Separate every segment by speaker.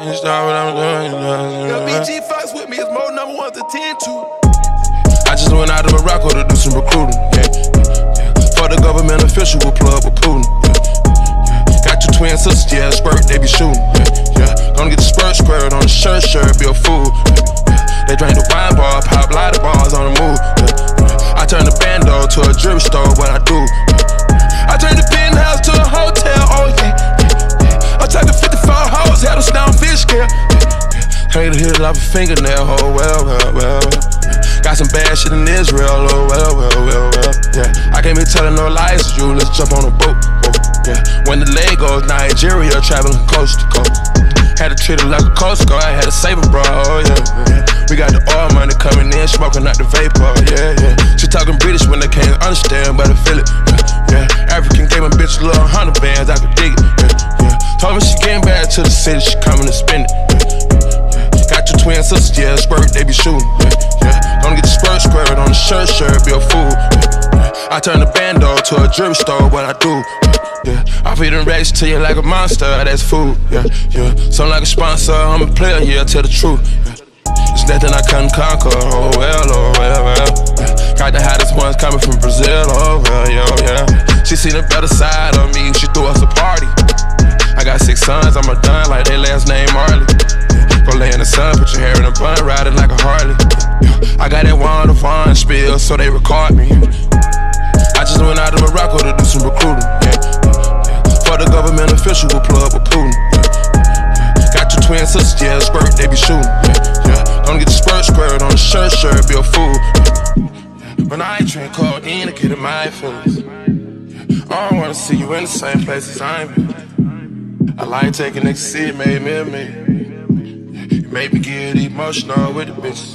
Speaker 1: can't stop what I'm doing.
Speaker 2: LBG Fox with me is more number one to 10 to.
Speaker 1: I just went out to Morocco to do some recruiting. For the government official with plug with Putin. Got your twin sisters, yeah, squirt, they be shooting. Gonna get the squirt on the shirt, be a fool. They drink the wine bar, pop lighter bars on the move. I turn the bando to a jewelry store, what I do. I turn the penthouse to a hotel, oh yeah. I took the 54 hoes, had them snout fish scale. Can't hit it off a fingernail, oh well. Got some bad shit in Israel, oh well, yeah. I can't be telling no lies to you, let's jump on a boat, yeah. When the leg goes Nigeria, traveling coast to coast. Had to treat her like a Coast Guard, I had to save her, bro, oh yeah. We got the oil money coming in, smoking out the vapor, yeah. She talking British when they can't understand, but I feel it, yeah. African gave my bitch a little 100 bands, I could dig it, yeah. Told me she getting back to the city, she coming to spend it, yeah. Got your twin sisters, yeah, squirt, they be shooting, yeah. Gonna get the squirt on the shirt, be a fool, yeah. I turn the bando to a jewelry store, what I do, yeah. I feed them racks to you like a monster, that's food, yeah. So like a sponsor, I'm a player, yeah, tell the truth, yeah. It's nothing I couldn't conquer, oh well, yeah. Got the hottest ones coming from Brazil, oh well, yeah. She seen the better side of me, she threw us a party. I got 6 sons, I'm a done like their last name Marley. Go lay in the sun, put your hair in a bun, riding like a Harley. I got that Wanda Vaughn spill, so they record me. I just went out to Morocco to do some recruiting, for the government official with plug with Putin. Got your twin sisters, yeah, squirt, they be shooting. Gonna get the squirt on the shirt, be a fool. But I ain't drink codeine to get in my feelings. I don't wanna see you in the same place as I'm in. I like taking ecstasy, it made me a me. It made me get emotional with the bitches.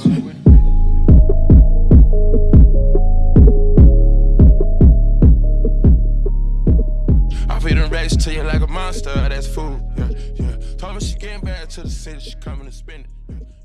Speaker 1: I feed them racks to you like a monster, that's food, yeah. Told me she getting back to the city, she coming to spend it, yeah.